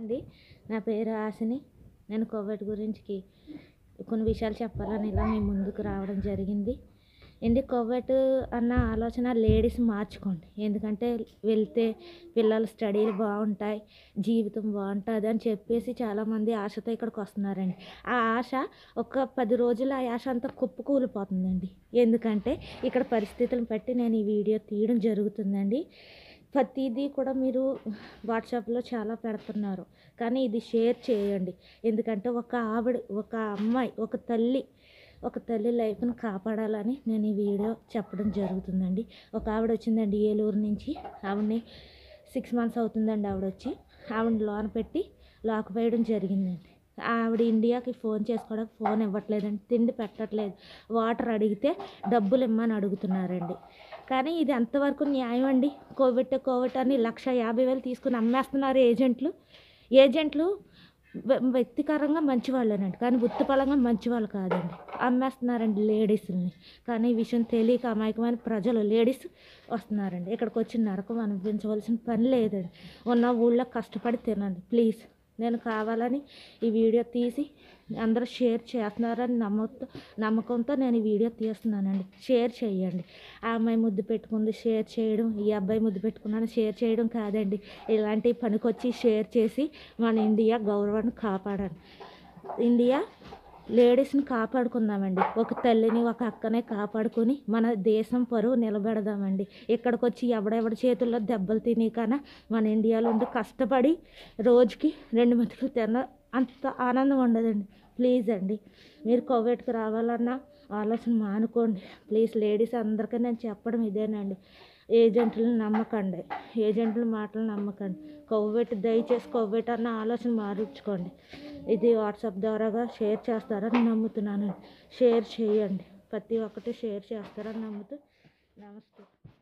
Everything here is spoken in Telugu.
అండి. నా పేరు ఆశని. నేను కోవిడ్ గురించి కొన్ని విషయాలు చెప్పాలని ఇలా మీ ముందుకు రావడం జరిగింది. కోవిడ్ అన్న ఆలోచన లేడీస్ మార్చుకోండి. ఎందుకంటే వెళ్తే పిల్లల స్టడీలు బాగుంటాయి, జీవితం బాగుంటుంది అని చెప్పేసి చాలామంది ఆశతో ఇక్కడికి వస్తున్నారండి. ఆ ఆశ ఒక 10 రోజులు ఆ ఆశ అంతా కుప్పకూలిపోతుందండి. ఎందుకంటే ఇక్కడ పరిస్థితులను బట్టి నేను ఈ వీడియో తీయడం జరుగుతుందండి. ప్రతిదీ కూడా మీరు వాట్సాప్లో చాలా పెడుతున్నారు, కానీ ఇది షేర్ చేయండి. ఎందుకంటే ఒక అమ్మాయి, ఒక తల్లి లైఫ్ని కాపాడాలని నేను ఈ వీడియో చెప్పడం జరుగుతుందండి. ఒక ఆవిడ వచ్చిందండి ఏలూరు నుంచి. ఆవిడని 6 months అవుతుందండి ఆవిడని లోన పెట్టి లాక్ వేయడం జరిగిందండి. ఆవిడ ఇండియాకి ఫోన్ చేసుకోవడానికి ఫోన్ ఇవ్వట్లేదండి, తిండి పెట్టట్లేదు, వాటర్ అడిగితే డబ్బులు ఇమ్మని అడుగుతున్నారండి. కానీ ఇది ఎంతవరకు న్యాయం అండి? కోవిడ్ అని 1,50,000 తీసుకుని అమ్మేస్తున్నారు ఏజెంట్లు వ్యక్తిపరంగా మంచివాళ్ళేనండి, కానీ వృత్తిపరంగా మంచివాళ్ళు కాదండి. అమ్మేస్తున్నారండి లేడీస్ని. కానీ ఈ విషయం తెలియక అమాయకమైన ప్రజలు లేడీస్ వస్తున్నారండి. ఇక్కడికి వచ్చి నరకం అనిపించవలసిన పని లేదండి. ఉన్న ఊళ్ళో కష్టపడి తినండి ప్లీజ్. నేను కావాలని ఈ వీడియో తీసి అందరూ షేర్ చేస్తున్నారని నమ్మకంతో నేను ఈ వీడియో తీస్తున్నానండి. షేర్ చేయండి. ఆ అమ్మాయి ముద్దు పెట్టుకుంది షేర్ చేయడం, ఈ అబ్బాయి ముద్దు పెట్టుకున్నాను షేర్ చేయడం కాదండి. ఇలాంటి పనికొచ్చి షేర్ చేసి మన ఇండియా గౌరవాన్ని కాపాడండి. ఇండియా లేడీస్ని కాపాడుకుందామండి. ఒక తల్లిని, ఒక అక్కనే కాపాడుకొని మన దేశం పరువు నిలబెడదామండి. ఇక్కడికి వచ్చి ఎవడెవడి చేతుల్లో దెబ్బలు తిని కన్నా మన ఇండియాలో ఉండి కష్టపడి రోజుకి 2 మెతుకులు తిన్న అంత ఆనందం ఉండదండి. ప్లీజ్ అండి, మీరు కోవిడ్కి రావాలన్న ఆలోచన మానుకోండి ప్లీజ్. లేడీస్ అందరికీ నేను చెప్పడం ఇదేనండి. ఏజెంట్లను నమ్మకండి, ఏజెంట్ల మాటలు నమ్మకండి. దయచేసి కోవిడ్ అన్న ఆలోచన మార్చుకోండి. ఇది వాట్సాప్ ద్వారాగా షేర్ చేస్తారని నమ్ముతున్నాను. షేర్ చేయండి, ప్రతి ఒక్కటి షేర్ చేస్తారని నమ్ముతూ నమస్తే.